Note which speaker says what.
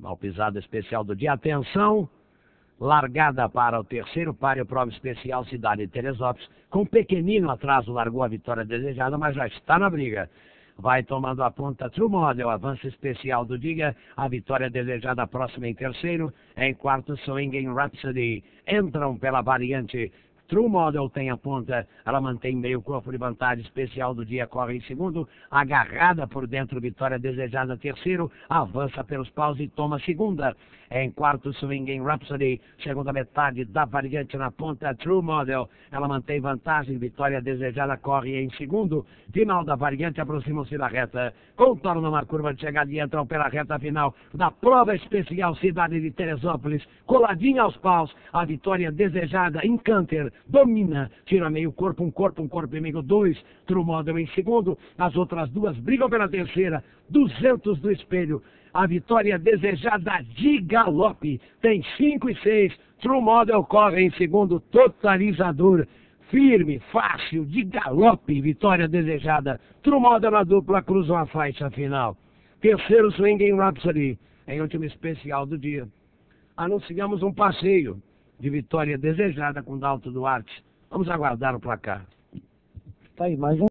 Speaker 1: Mal pisada especial do dia. Atenção, largada para o terceiro páreo, prova especial Cidade de Teresópolis. Com pequenino atraso largou a vitória desejada, mas já está na briga. Vai tomando a ponta True Model, avanço especial do dia. A vitória desejada próxima em terceiro. Em quarto, Swinging Rhapsody. Entram pela variante True Model, tem a ponta, ela mantém meio corpo de vantagem especial do dia, corre em segundo, agarrada por dentro, vitória desejada terceiro, avança pelos paus e toma segunda. Em quarto, Swinging Rhapsody, segunda metade da variante na ponta True Model, ela mantém vantagem, vitória desejada, corre em segundo. Final da variante, aproximam-se da reta, contornam uma curva de chegada e entram pela reta final da prova especial Cidade de Teresópolis, coladinha aos paus, a vitória desejada, Encanter, domina, tira meio corpo, um corpo e meio, dois, True Model em segundo, as outras duas brigam pela terceira, 200 do espelho, a vitória desejada de galope, tem 5 e 6, True Model corre em segundo, totalizador, firme, fácil, de galope, vitória desejada, True Model na dupla, cruzam a faixa final. Terceiro, Swinging Rhapsody, em último especial do dia. Anunciamos um passeio de vitória desejada com Dalto Duarte. Vamos aguardar o placar.
Speaker 2: Tá aí, mais um.